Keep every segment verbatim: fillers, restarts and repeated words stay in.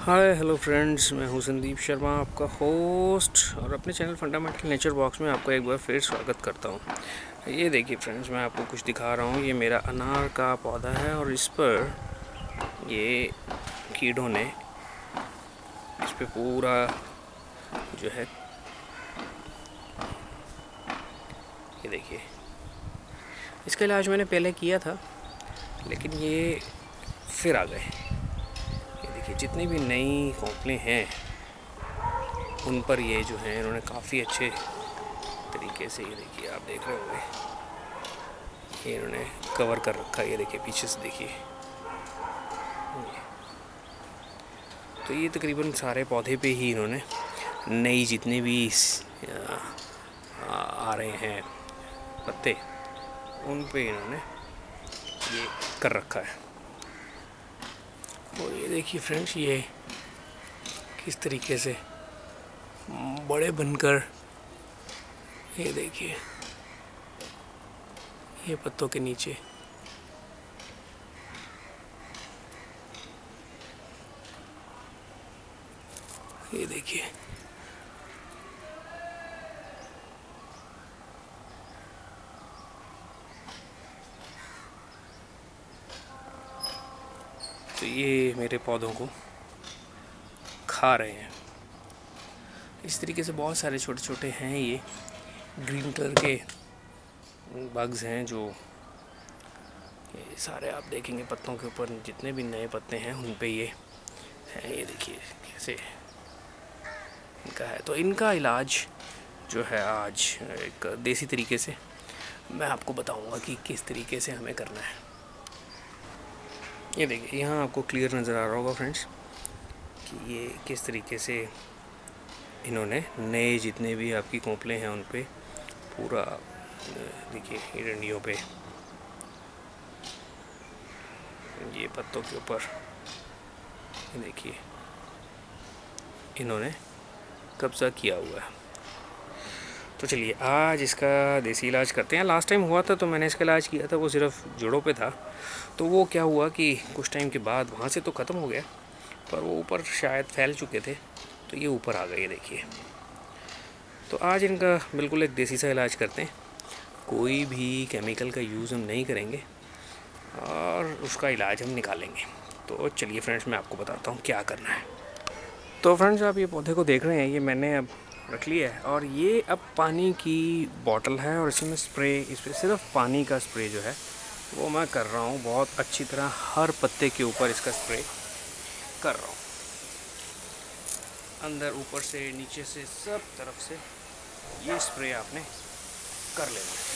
Hi hello friends, मैं हूं संदीप शर्मा, आपका होस्ट, और अपने चैनल फंडामेंटल नेचर बॉक्स में आपका एक बार फिर स्वागत करता हूं। ये देखिए फ्रेंड्स, मैं आपको कुछ दिखा रहा हूं। ये मेरा अनार का पौधा है और इस पर ये कीड़ों ने इस पे पूरा जो है, ये देखिए, इसका इलाज मैंने पहले किया था लेकिन ये फिर आ गए। ये देखिए, जितनी भी नई कॉम्प्लें हैं उन पर ये जो है इन्होंने काफ़ी अच्छे तरीके से, ये देखिए आप देख रहे होंगे, ये इन्होंने कवर कर रखा है। ये देखिए पीछे से देखिए, तो ये तकरीबन सारे पौधे पे ही इन्होंने नई जितने भी आ, आ रहे हैं पत्ते, उन पे इन्होंने ये कर रखा है। और ये देखिए फ्रेंड्स, ये किस तरीके से बड़े बनकर, ये देखिए, ये पत्तों के नीचे ये देखिए, तो ये मेरे पौधों को खा रहे हैं। इस तरीके से बहुत सारे छोटे छोटे हैं, ये ग्रीन कलर के बग्स हैं जो ये सारे आप देखेंगे पत्तों के ऊपर जितने भी नए पत्ते हैं उन पे ये हैं। ये देखिए कैसे इनका है। तो इनका इलाज जो है आज एक देसी तरीके से मैं आपको बताऊंगा कि किस तरीके से हमें करना है। ये देखिए, यहाँ आपको क्लियर नज़र आ रहा होगा फ्रेंड्स कि ये किस तरीके से इन्होंने नए जितने भी आपकी कोंपले हैं उन पे पूरा, देखिए ये डंडियों पे, ये पत्तों के ऊपर, ये देखिए इन्होंने कब्ज़ा किया हुआ है। तो चलिए आज इसका देसी इलाज करते हैं। लास्ट टाइम हुआ था तो मैंने इसका इलाज किया था, वो सिर्फ जड़ों पे था। तो वो क्या हुआ कि कुछ टाइम के बाद वहाँ से तो ख़त्म हो गया, पर वो ऊपर शायद फैल चुके थे, तो ये ऊपर आ गए। देखिए, तो आज इनका बिल्कुल एक देसी सा इलाज करते हैं। कोई भी केमिकल का यूज़ हम नहीं करेंगे और उसका इलाज हम निकालेंगे। तो चलिए फ्रेंड्स, मैं आपको बताता हूँ क्या करना है। तो फ्रेंड्स, आप ये पौधे को देख रहे हैं, ये मैंने अब रख लिया है और ये अब पानी की बॉटल है और इसमें स्प्रे, इस पर सिर्फ पानी का स्प्रे जो है वो मैं कर रहा हूँ। बहुत अच्छी तरह हर पत्ते के ऊपर इसका स्प्रे कर रहा हूँ, अंदर ऊपर से नीचे से सब तरफ से ये स्प्रे आपने कर लेना है।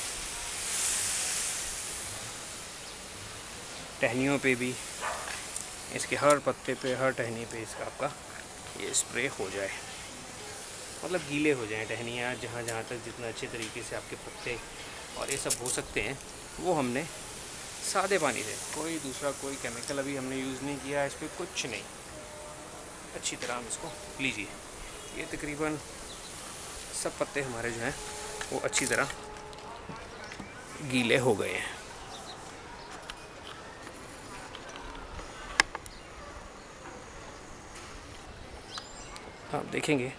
टहनियों पे भी, इसके हर पत्ते पे, हर टहनी पे इसका आपका ये स्प्रे हो जाए, मतलब गीले हो जाएं टहनियाँ, जहाँ जहाँ तक जितना अच्छे तरीके से आपके पत्ते और ये सब हो सकते हैं वो हमने सादे पानी से, कोई दूसरा कोई केमिकल अभी हमने यूज़ नहीं किया, इस पर कुछ नहीं, अच्छी तरह हम इसको लीजिए। ये तकरीबन सब पत्ते हमारे जो हैं वो अच्छी तरह गीले हो गए हैं। आप देखेंगे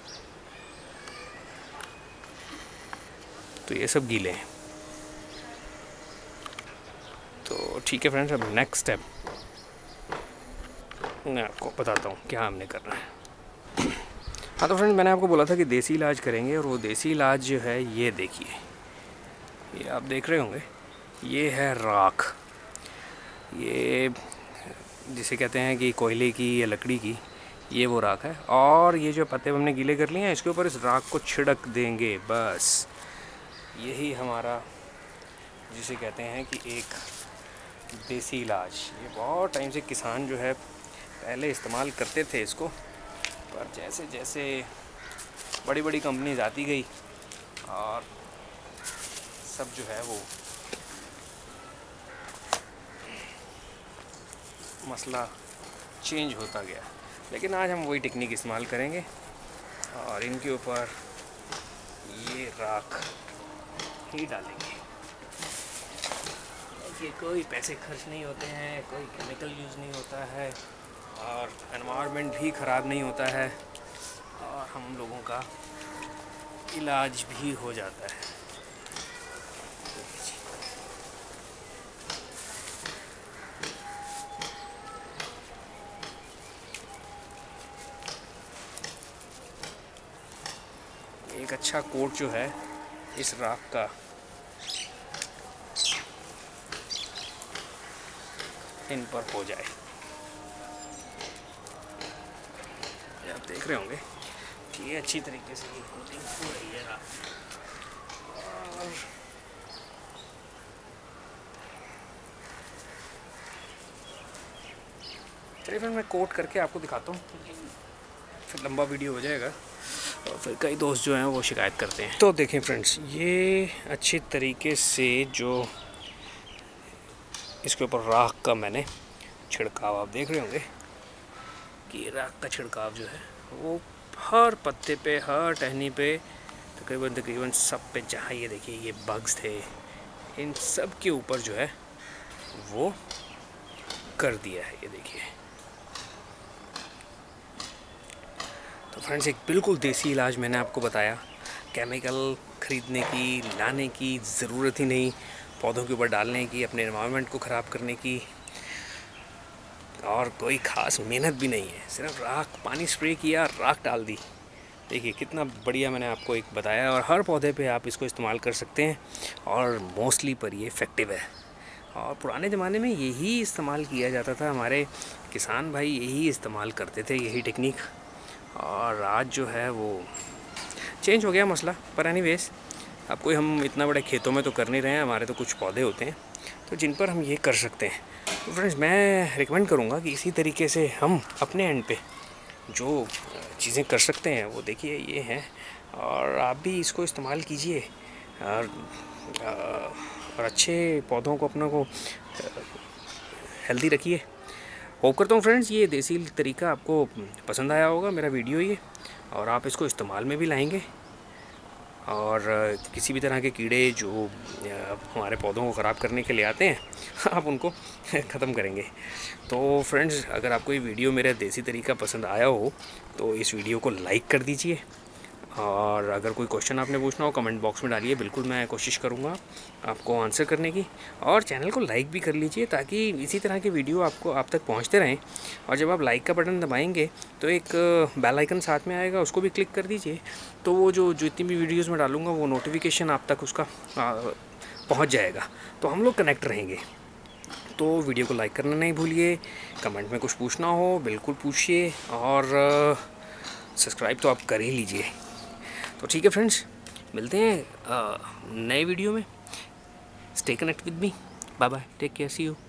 तो ये सब गीले हैं। तो ठीक है फ्रेंड्स, अब नेक्स्ट स्टेप मैं आपको बताता हूँ क्या हमने करना है। हाँ तो फ्रेंड्स, मैंने आपको बोला था कि देसी इलाज करेंगे, और वो देसी इलाज जो है ये देखिए, ये आप देख रहे होंगे, ये है राख। ये जिसे कहते हैं कि कोयले की या लकड़ी की, ये वो राख है। और ये जो पत्ते हमने गीले कर लिए हैं, इसके ऊपर इस राख को छिड़क देंगे, बस यही हमारा जिसे कहते हैं कि एक देसी इलाज। ये बहुत टाइम से किसान जो है पहले इस्तेमाल करते थे इसको, पर जैसे जैसे बड़ी बड़ी कंपनीज आती गई और सब जो है वो मसला चेंज होता गया। लेकिन आज हम वही टेक्निक इस्तेमाल करेंगे और इनके ऊपर ये राख ही डालेंगे। देखिए, कोई पैसे खर्च नहीं होते हैं, कोई केमिकल यूज़ नहीं होता है, और एनवायरनमेंट भी ख़राब नहीं होता है और हम लोगों का इलाज भी हो जाता है। एक अच्छा कोट जो है इस राख का इन पर हो जाए। आप देख रहे होंगे कि ये अच्छी तरीके से ये कोटिंग हो रही है राख। और चलिए फिर मैं कोट करके आपको दिखाता हूँ, फिर लंबा वीडियो हो जाएगा और फिर कई दोस्त जो हैं वो शिकायत करते हैं। तो देखें फ्रेंड्स, ये अच्छी तरीके से जो इसके ऊपर राख का मैंने छिड़काव, आप देख रहे होंगे कि राख का छिड़काव जो है वो हर पत्ते पे, हर टहनी पे, तकरीबन तकरीबन सब पे, जहाँ ये देखिए ये बग्स थे, इन सब के ऊपर जो है वो कर दिया है। ये देखिए, तो फ्रेंड्स एक बिल्कुल देसी इलाज मैंने आपको बताया। केमिकल ख़रीदने की, लाने की ज़रूरत ही नहीं, पौधों के ऊपर डालने की, अपने एनवायरनमेंट को ख़राब करने की, और कोई ख़ास मेहनत भी नहीं है। सिर्फ राख, पानी स्प्रे किया, राख डाल दी। देखिए कितना बढ़िया मैंने आपको एक बताया, और हर पौधे पे आप इसको इस्तेमाल कर सकते हैं और मोस्टली पर ये इफ़ेक्टिव है। और पुराने ज़माने में यही इस्तेमाल किया जाता था, हमारे किसान भाई यही इस्तेमाल करते थे, यही टेक्निक। और आज जो है वो चेंज हो गया मसला, पर एनीवेज अब कोई हम इतना बड़े खेतों में तो कर नहीं रहे हैं, हमारे तो कुछ पौधे होते हैं तो जिन पर हम ये कर सकते हैं। तो फ्रेंड्स मैं रिकमेंड करूँगा कि इसी तरीके से हम अपने एंड पे जो चीज़ें कर सकते हैं वो देखिए ये हैं, और आप भी इसको इस्तेमाल कीजिए और, और अच्छे पौधों को अपना को हेल्दी रखिए। होप करता हूँ फ्रेंड्स ये देसी तरीका आपको पसंद आया होगा, मेरा वीडियो ये, और आप इसको इस्तेमाल में भी लाएंगे और किसी भी तरह के कीड़े जो हमारे पौधों को ख़राब करने के लिए आते हैं आप उनको ख़त्म करेंगे। तो फ्रेंड्स अगर आपको ये वीडियो मेरा देसी तरीका पसंद आया हो तो इस वीडियो को लाइक कर दीजिए, और अगर कोई क्वेश्चन आपने पूछना हो कमेंट बॉक्स में डालिए, बिल्कुल मैं कोशिश करूँगा आपको आंसर करने की। और चैनल को लाइक भी कर लीजिए ताकि इसी तरह के वीडियो आपको आप तक पहुँचते रहें। और जब आप लाइक का बटन दबाएंगे तो एक बेल आइकन साथ में आएगा, उसको भी क्लिक कर दीजिए, तो वो जो जितनी भी वीडियोज़ मैं डालूँगा वो नोटिफिकेशन आप तक उसका पहुँच जाएगा, तो हम लोग कनेक्ट रहेंगे। तो वीडियो को लाइक करना नहीं भूलिए, कमेंट में कुछ पूछना हो बिल्कुल पूछिए, और सब्सक्राइब तो आप कर ही लीजिए। तो ठीक है फ्रेंड्स, मिलते हैं नए वीडियो में। Stay connect with me, bye bye, take care, see you.